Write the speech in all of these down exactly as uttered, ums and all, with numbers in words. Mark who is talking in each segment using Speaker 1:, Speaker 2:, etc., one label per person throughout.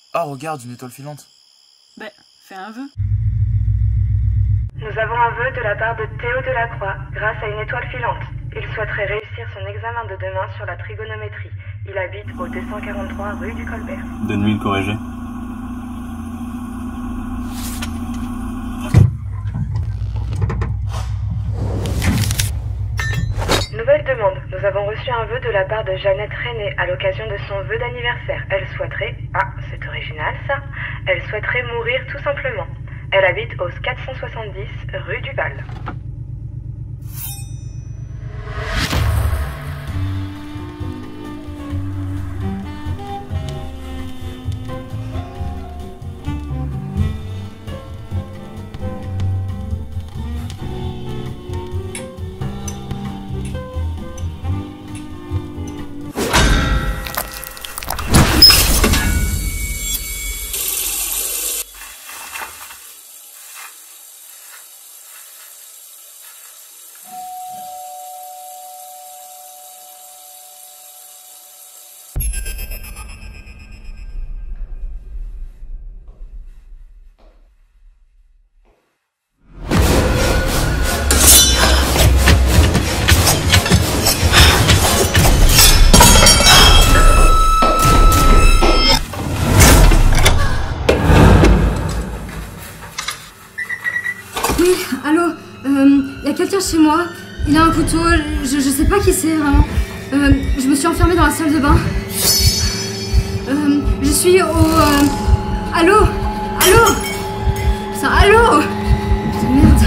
Speaker 1: Ah, regarde, une étoile filante.
Speaker 2: Ben, fais un vœu.
Speaker 3: Nous avons un vœu de la part de Théo Delacroix, grâce à une étoile filante. Il souhaiterait réussir son examen de demain sur la trigonométrie. Il habite au deux cent quarante-trois rue du Colbert.
Speaker 4: Donne-lui le corrigé.
Speaker 3: Nouvelle demande. Nous avons reçu un vœu de la part de Jeannette René à l'occasion de son vœu d'anniversaire. Elle souhaiterait... Ah, c'est original ça. Elle souhaiterait mourir tout simplement. Elle habite au quatre cent soixante-dix rue du Val.
Speaker 5: Oui, allô, euh, y a quelqu'un chez moi, il a un couteau, je, je sais pas qui c'est vraiment. Euh, je me suis enfermée dans la salle de bain. Euh, je suis au... Euh, allô Allô Putain, allô Putain, merde.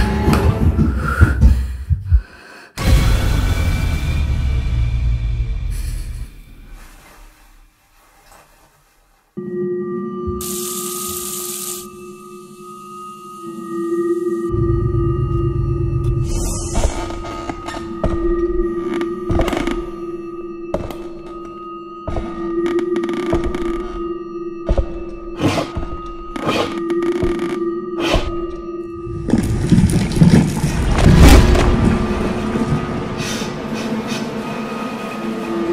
Speaker 5: Allô ?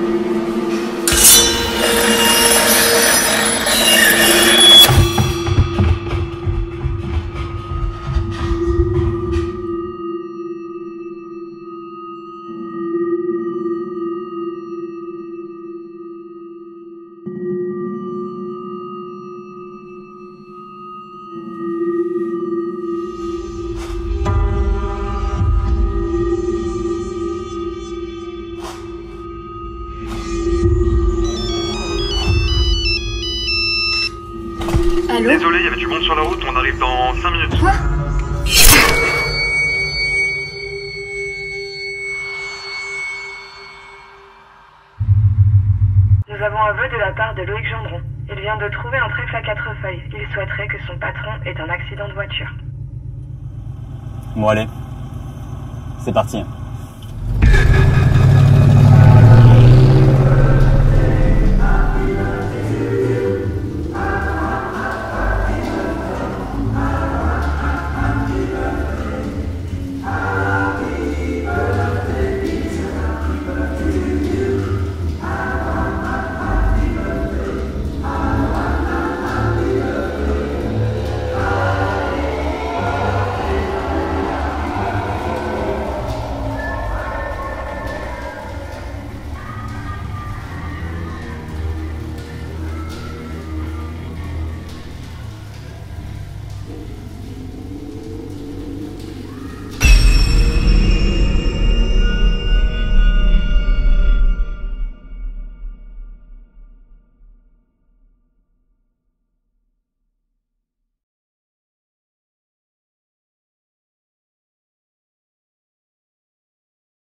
Speaker 6: Désolé, il y avait du monde sur la route, on arrive dans cinq minutes.
Speaker 5: Quoi ?
Speaker 3: Nous avons un vœu de la part de Loïc Gendron. Il vient de trouver un trèfle à quatre feuilles. Il souhaiterait que son patron ait un accident de voiture.
Speaker 4: Bon allez, c'est parti.